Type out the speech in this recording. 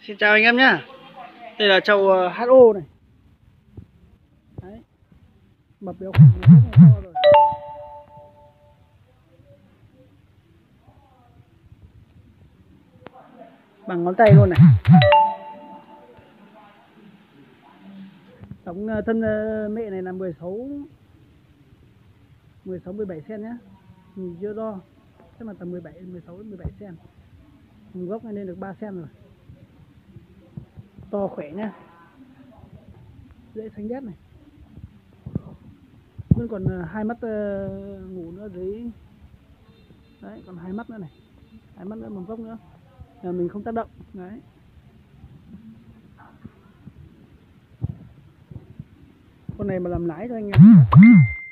Xin chào anh em nhá. Đây là trâu HO này. Đấy. Mập béo khỏe rất là to rồi. Bằng ngón tay luôn này. Tổng thân mẹ này là 16 17 cm nhá. Nhìn chưa đo. Chắc là tầm 16 đến 17 cm. Nguồn gốc này lên được 3 cm rồi. To khỏe nhá. Dễ xanh đét này. Vẫn còn hai mắt ngủ nữa dưới. Đấy, còn hai mắt nữa này. Hai mắt nữa, mầm gốc nữa. Mình không tác động. Đấy. Con này mà làm lái cho anh em.